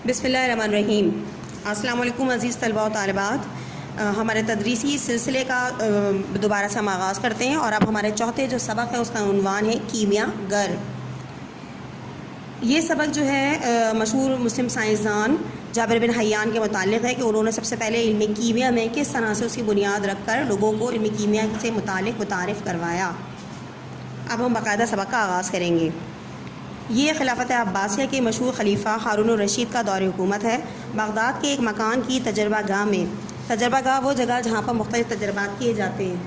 बिस्मिल्लाहिर्रहमानिर्रहीम। अस्सलाम वालेकुम अज़ीज़ तलबा व तालिबात। हमारे तदरीसी सिलसिले का दोबारा से हम आगाज़ करते हैं और अब हमारे चौथे जो सबक है उसका उन्वान है कीमिया गर। ये सबक जो है मशहूर मुस्लिम साइंसदान जाबिर बिन हय्यान के मुतालिक है कि उन्होंने सबसे पहले इल्म कीमिया में किस तरह से उसकी बुनियाद रख कर लोगों को इल्म कीमिया से मुतालिक मुतारिफ़ करवाया। अब हम बाकायदा सबक का आगाज़ करेंगे। ये खिलाफत अब्बासिया के मशहूर खलीफा हारून रशीद का दौर हुकूमत है। बगदाद के एक मकान की तजर्बा गाह में, तजर्बा गाह वो जगह जहाँ पर मुख्तलिफ तजर्बात किए जाते हैं,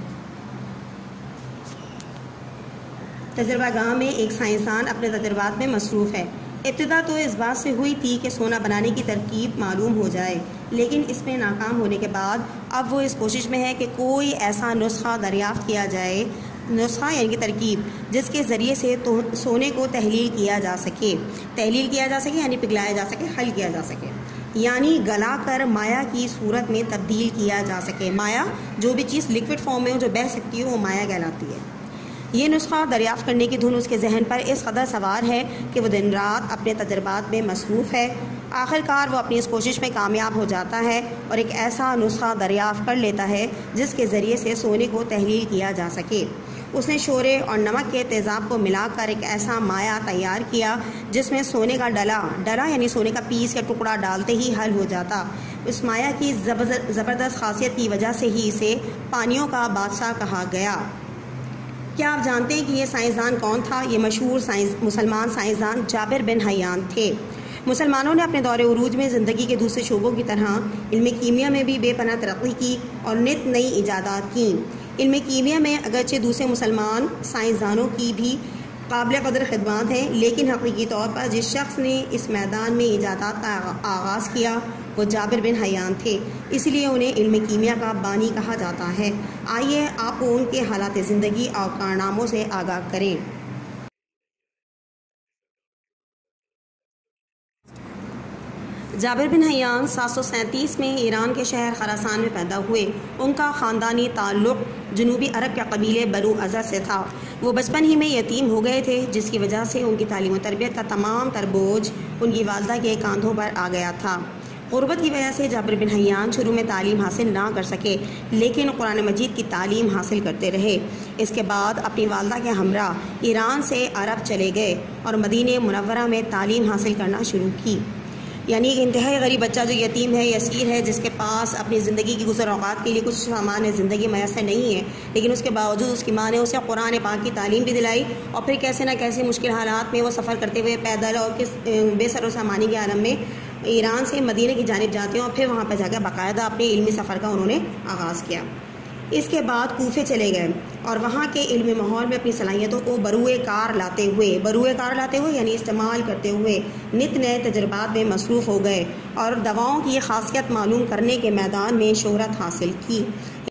तजर्बा गाह में एक साइंसदान अपने तजर्बात में मसरूफ़ है। इब्तिदा तो इस बात से हुई थी कि सोना बनाने की तरकीब मालूम हो जाए, लेकिन इसमें नाकाम होने के बाद अब वो इस कोशिश में है कि कोई ऐसा नुस्खा दरियाफ़्त किया जाए, नुस्खा यानी कि तरकीब, जिसके ज़रिए से तो सोने को तहलील किया जा सके। तहलील किया जा सके यानी पिघलाया जा सके, हल किया जा सके, यानी गला कर माया की सूरत में तब्दील किया जा सके। माया, जो भी चीज़ लिक्विड फॉर्म में हो जो बह सकती है वो माया कहलाती है। ये नुस्खा दरियाफ़्त करने की धुन उसके जहन पर इस कदर सवार है कि वह दिन रात अपने तजर्बात में मसरूफ़ है। आखिरकार वो अपनी इस कोशिश में कामयाब हो जाता है और एक ऐसा नुस्खा दरियाफ़्त कर लेता है जिसके ज़रिए से सोने को तहलील किया जा सके। उसने शोरे और नमक के तेज़ाब को मिलाकर एक ऐसा माया तैयार किया जिसमें सोने का डला यानी सोने का पीस या टुकड़ा डालते ही हल हो जाता। उस माया की ज़बरदस्त खासियत की वजह से ही इसे पानियों का बादशाह कहा गया। क्या आप जानते हैं कि ये साइंसदान कौन था? ये मशहूर मुसलमान साइंसदान जाबिर बिन हय्यान थे। मुसलमानों ने अपने दौरे उरूज में ज़िंदगी के दूसरे शोबों की तरह इल्म कीमिया में भी बेपनाह तरक्की की और नित नई इजादात की। इल्म कीमिया में अगरचे दूसरे मुसलमान साइंसदानों की भी काबिल कदर खिदमत हैं, लेकिन हकीकी तौर पर जिस शख्स ने इस मैदान में इजादात का आगाज़ किया वो जाबिर बिन हय्यान थे, इसलिए उन्हें इल्म कीमिया का बानी कहा जाता है। आइए आपको उनके हालात ज़िंदगी और कारनामों से आगाह करें। जाबिर बिन हय्यान 737 में ईरान के शहर खरासान में पैदा हुए। उनका ख़ानदानी ताल्लुक़ जनूबी अरब के कबीले बनु अज़द से था। वो बचपन ही में यतीम हो गए थे, जिसकी वजह से उनकी तालीम और तरबियत का तमाम तर बोझ उनकी वालदा के कांधों पर आ गया था। ग़ुरबत की वजह से जाबिर बिन हय्यान शुरू में तालीम हासिल ना कर सके, लेकिन कुरान मजीद की तालीम हासिल करते रहे। इसके बाद अपनी वालदा के हमरा ईरान से अरब चले गए और मदीने मुनव्वरा में तालीम हासिल करना शुरू की। यानी एक इंतहाई गरीब बच्चा जो यतीम है, यसीर है, जिसके पास अपनी ज़िंदगी की गुज़र औक़ात के लिए कुछ सामान ज़िंदगी मैसर नहीं है, लेकिन उसके बावजूद उसकी माँ ने उसे कुरान पाक की तालीम भी दिलाई और फिर कैसे ना कैसे मुश्किल हालात में वो सफ़र करते हुए पैदल और किस बेसर सामानी के आलम में ईरान से मदीने की जानिब जाते हैं और फिर वहाँ पर जाकर बाकायदा अपने इल्मी सफ़र का उन्होंने आगाज़ किया। इसके बाद कूफे चले गए और वहाँ के इल्मी माहौल में अपनी सलाहियतों को बरूए कार लाते हुए यानी इस्तेमाल करते हुए नित नए तजर्बात में मसरूफ़ हो गए और दवाओं की खासियत मालूम करने के मैदान में शोहरत हासिल की।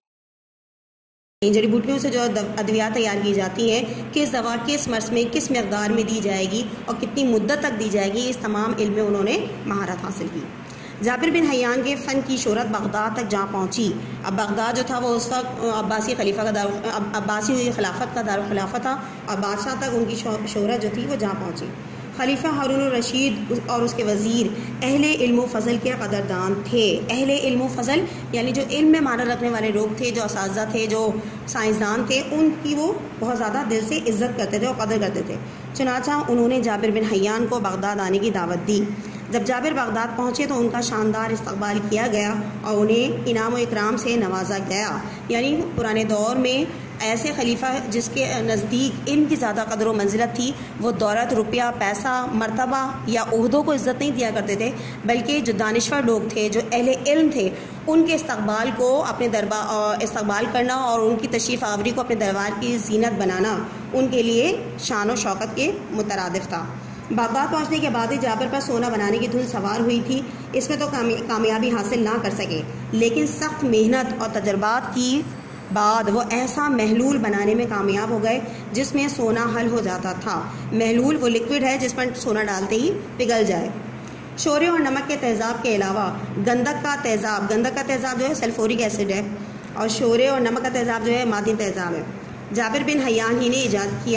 जड़ी बूटियों से जो अद्वियात तैयार की जाती हैं, किस दवा किस मर्ज में किस मकदार में दी जाएगी और कितनी मुद्दत तक दी जाएगी, इस तमाम इल्म में उन्होंने महारत हासिल की। जाबिर बिन हय्यान के फ़न की शोहरत बगदाद तक जा पहुँची। अब बगदाद जो था वो उस वक्त अब्बासी खिलाफत का दारुल खिलाफत था और बादशाह तक उनकी शोहरत जो थी वो जा पहुँची। खलीफा हारून रशीद और उसके वज़ीर अहले इल्म फ़ज़ल के कदरदान थे। अहले इल्म फ़ज़ल यानी जो इल्म में माना रखने वाले लोग थे, जो असातिज़ा थे, जो साइंसदान थे, उनकी वो बहुत ज़्यादा दिल से इज़्ज़त करते थे और कदर करते थे। चुनांचे उन्होंने जाबिर बिन हय्यान को बगदाद आने की दावत दी। जब जाबिर बगदाद पहुँचे तो उनका शानदार इस्तकबाल किया गया और उन्हें इनाम व इकराम से नवाजा गया। यानी पुराने दौर में ऐसे खलीफा जिसके नज़दीक इनकी ज़्यादा कदर व मंजिलत थी, वो दौलत, रुपया, पैसा, मर्तबा या ओहदों को इज़्ज़त नहीं दिया करते थे, बल्कि जो दानिश्वर लोग थे, जो अहले इल्म थे, उनके इस्तकबाल को अपने दरबार इस्तकबाल करना और उनकी तशरीफ़ आवरी को अपने दरबार की जीनत बनाना उनके लिए शान व शौकत के मुतरादिफ था। बगदाद पहुँचने के बाद ही जाबिर पर सोना बनाने की धुन सवार हुई थी। इसमें तो कामयाबी हासिल ना कर सके, लेकिन सख्त मेहनत और तजर्बात की बाद वो ऐसा महलूल बनाने में कामयाब हो गए जिसमें सोना हल हो जाता था। महलूल वो लिक्विड है जिस पर सोना डालते ही पिघल जाए। शोरे और नमक के तेज़ाब के अलावा गंधक का तेज़ाब जो है सल्फोरिक एसिड है और शोरे और नमक का तेज़ाब जो है मादी तेज़ाब है। जाबिर बिन हय्यान ही ने ईजाद किया।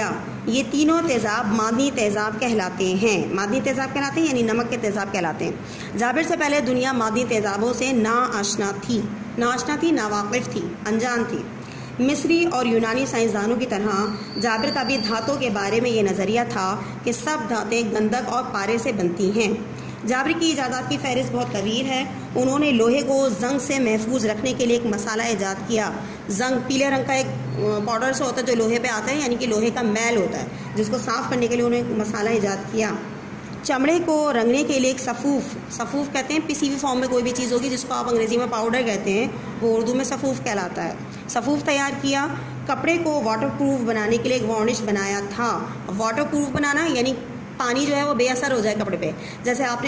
ये तीनों तेज़ाब मादनी तेज़ाब कहलाते हैं। मादनी तेज़ाब कहलाते हैं यानी नमक के तेज़ाब कहलाते हैं। जाबिर से पहले दुनिया मादनी तेज़ाबों से नाआशना थी, नावाकिफ़ थी, अनजान थी। मिस्री और यूनानी साइंसदानों की तरह जाबिर का भी धातों के बारे में ये नज़रिया था कि सब धातें गंधक और पारे से बनती हैं। जाबिर की ईजादात की फहरिस्त बहुत तवील है। उन्होंने लोहे को जंग से महफूज रखने के लिए एक मसाला ईजाद किया। जंग पीले रंग का एक पाउडर से होता है जो लोहे पे आता है, यानी कि लोहे का मैल होता है, जिसको साफ़ करने के लिए उन्होंने एक मसाला ईजाद किया। चमड़े को रंगने के लिए एक सफ़ूफ़ कहते हैं, पिसी हुई फॉर्म में कोई भी चीज़ होगी जिसको आप अंग्रेज़ी में पाउडर कहते हैं, वो उर्दू में सफ़ूफ़ कहलाता है। सफ़ूफ़ तैयार किया। कपड़े को वाटरप्रूफ बनाने के लिए एक वार्निश बनाया था। वाटरप्रूफ बनाना यानी पानी जो है वो बेअसर हो जाए कपड़े पे। जैसे आपने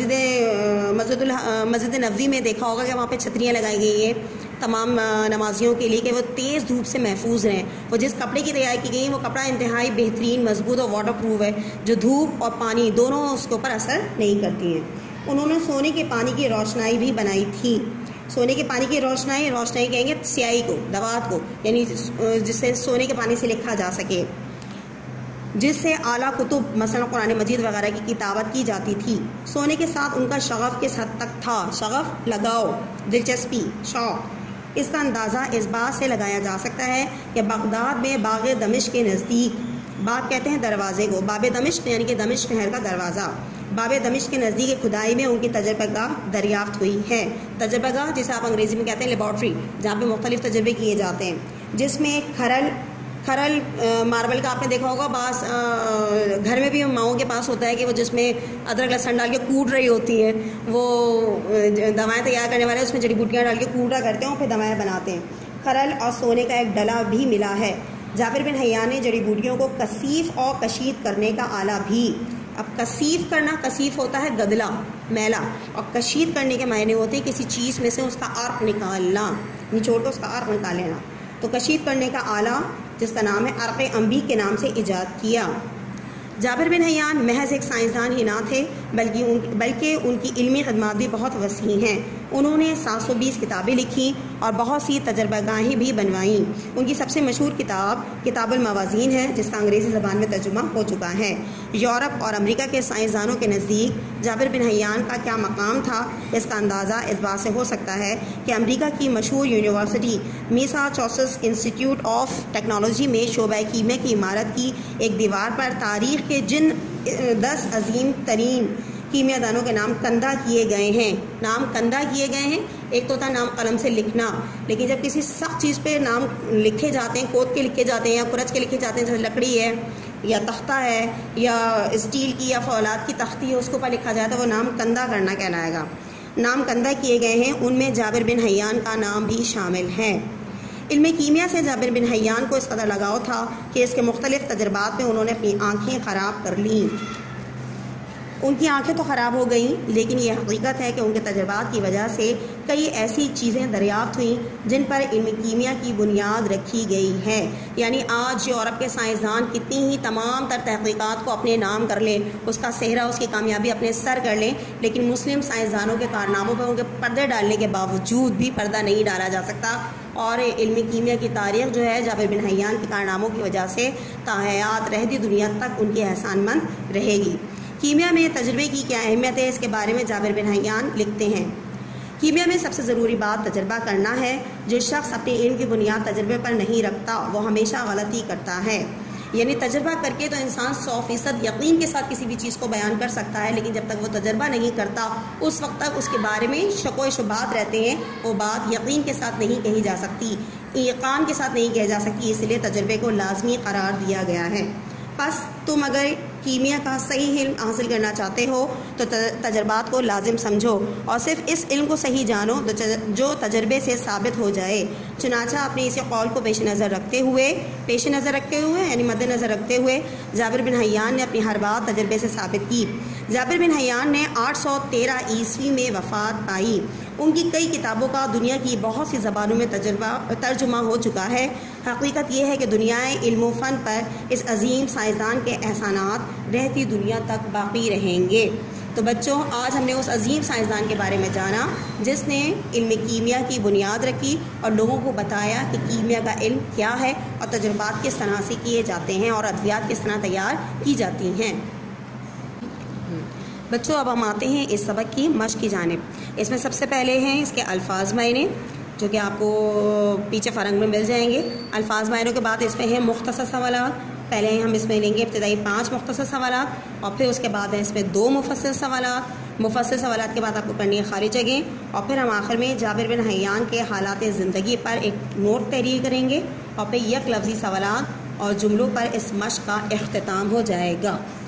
मस्जिद नबवी में देखा होगा कि वहाँ पे छतरियाँ लगाई गई हैं तमाम नमाजियों के लिए कि वो तेज़ धूप से महफूज रहें। वो जिस कपड़े की तैयारी की गई है वो कपड़ा इंतहाई बेहतरीन, मजबूत और वाटरप्रूफ है, जो धूप और पानी दोनों उसके ऊपर असर नहीं करती हैं। उन्होंने सोने के पानी की रोशनाई भी बनाई थी। सोने के पानी की रोशनाई कहेंगे स्याही को, दवात को, यानी जिससे सोने के पानी से लिखा जा सके, जिससे आला कुतुब मसलन कुरान मजीद वगैरह की किताबत की जाती थी। सोने के साथ उनका शगफ किस हद तक था? शगफ लगाओ, दिलचस्पी, शौक। इसका अंदाज़ा इस बात से लगाया जा सकता है कि बगदाद में बाग दमिश्क के नज़दीक, बाग कहते हैं दरवाज़े को, बाब दमिश्क यानी कि दमिश्क शहर का दरवाज़ा, बाब दमिश्क के नज़दीक खुदाई में उनकी तजर्बागाह दरियाफ्त हुई है। तजर्बागाह जिसे आप अंग्रेज़ी में कहते हैं लेबॉर्ट्री, जहाँ पे मुख्तलिफ़ तजर्बे किए जाते हैं, जिसमें खरल मार्बल का आपने देखा होगा। बास घर में भी माओं के पास होता है कि वो जिसमें अदरक लहसुन डाल के कूट रही होती हैं, वो दवाएं तैयार करने वाले उसमें जड़ी बूटियाँ डाल के कूटा करते हैं और फिर दवाएं बनाते हैं। खरल और सोने का एक डला भी मिला है। जाबिर बिन हय्यान ने जड़ी बूटियों को कसीफ और कशीद करने का आला भी। अब कसीफ करना, कसीफ होता है गदला, मैला, और कशीद करने के मायने होते हैं किसी चीज़ में से उसका अर्क निकालना, निचोड़ कर उसका अर्क निकाल लेना। तो कशीद करने का आला जिसका नाम है अर्क़ अम्बी के नाम से ईजाद किया। जाबिर बिन हय्यान महज एक साइंसदान ही ना थे बल्कि उनकी इल्मी खदमात भी बहुत वसी हैं। उन्होंने 720 किताबें लिखी और बहुत सी तजर्बागाहें भी बनवाईं। उनकी सबसे मशहूर किताब किताबुल मवाज़ीन है, जिसका अंग्रेज़ी ज़बान में तर्जुमा हो चुका है। यूरोप और अमेरिका के साइंसदानों के नज़दीक जाबिर बिन हय्यान का क्या मकाम था, इसका अंदाज़ा इस बात से हो सकता है कि अमेरिका की मशहूर university Massachusetts Institute of Technology में शोबा कीमिया की इमारत की एक दीवार पर तारीख़ के जिन 10 अजीम तरीन कीमियादानों के नाम कंधा किए गए हैं। एक तो था नाम कलम से लिखना, लेकिन जब किसी सख्त चीज़ पे नाम लिखे जाते हैं, कोद के लिखे जाते हैं या कुरच के लिखे जाते हैं, जैसे लकड़ी है या तख्ता है या स्टील की या फौलाद की तख्ती है, उसके ऊपर लिखा जाता है, वो नाम कंधा करना कहलाएगा। नाम कंधा किए गए हैं, उनमें जाबिर बिन हय्यान का नाम भी शामिल है। इल्म कीमिया से जाबिर बिन हय्यान को इस कदर लगाव था कि इसके मुख्तलिफ तजर्बात में उन्होंने अपनी आँखें ख़राब कर लीं। उनकी आंखें तो ख़राब हो गई, लेकिन ये हकीकत है कि उनके तजर्बात की वजह से कई ऐसी चीज़ें दरियाफ्त हुई जिन पर इल्म कीमिया की बुनियाद रखी गई है। यानी आज यूरोप के साइंसदान कितनी ही तमाम तर तहक़ीक़ात को अपने नाम कर लें, उसका सेहरा, उसकी कामयाबी अपने सर कर लें, लेकिन मुस्लिम साइंसदानों के कारनामों पर उनके पर्दे डालने के बावजूद भी पर्दा नहीं डाला जा सकता। और इल्म कीमिया की तारीख़ जो है जाबिर बिन हय्यान के कारनामों की वजह से ताहयात रहती दुनिया तक उनकी एहसानमंद रहेगी। कीमिया में तजर्बे की क्या अहमियत है, इसके बारे में जाबिर बिन हय्यान लिखते हैं। कीमिया में सबसे ज़रूरी बात तजर्बा करना है। जो शख्स अपने इल्म की बुनियाद तजर्बे पर नहीं रखता वो हमेशा गलती करता है। यानी तजर्बा करके तो इंसान 100% यकीन के साथ किसी भी चीज़ को बयान कर सकता है, लेकिन जब तक वो तजर्बा नहीं करता उस वक्त तक उसके बारे में शको शुबात रहते हैं, वो बात यकीन के साथ नहीं कही जा सकती, ईकान के साथ नहीं कही जा सकती। इसलिए तजर्बे को लाजमी करार दिया गया है। बस तुम अगर कीमिया का सही इल्म हासिल करना चाहते हो तो तजर्बात को लाजिम समझो और सिर्फ इस इल्म को सही जानो जो तजर्बे से साबित हो जाए। चुनाचा अपने इसी कौल को पेश नज़र रखते हुए यानी मद्देनज़र रखते हुए जाबिर बिन हय्यान ने अपनी हर बात तजर्बे से साबित की। जाबिर बिन हय्यान ने 813 ईस्वी में वफ़ात पाई। उनकी कई किताबों का दुनिया की बहुत सी ज़बानों में तर्जुमा हो चुका है। हकीकत यह है कि दुनियाए इल्म व फ़न पर इस अजीम साइंसदान के एहसानात रहती दुनिया तक बाकी रहेंगे। तो बच्चों, आज हमने उस अजीम साइंसदान के बारे में जाना जिसने इल्म कीमिया की बुनियाद रखी और लोगों को बताया कि कीमिया का इल्म क्या है और तजुर्बात किस तरह से किए जाते हैं और अद्वियात किस तरह तैयार की जाती हैं। बच्चों, अब हम आते हैं इस सबक की मश्क की जानिब। इसमें सबसे पहले हैं इसके अल्फाज मायने, जो कि आपको पीछे फ़रंग में मिल जाएंगे। अल्फाज मायनों के बाद इसमें है मुख्तसर सवालात। पहले हम इसमें लेंगे इब्तदाई 5 मुख्तसर सवालात और फिर उसके बाद है इसमें 2 मुफस्सिल सवालात। मुफस्सिल सवालात के बाद आपको करनी है खारिज जगह और फिर हम आखिर में जाबिर बिन हय्यान के हालात ज़िंदगी पर एक नोट तहरीर करेंगे और फिर यक लफ्ज़ी सवालात और जुमलों पर इस मश्क का इख्तिताम हो जाएगा।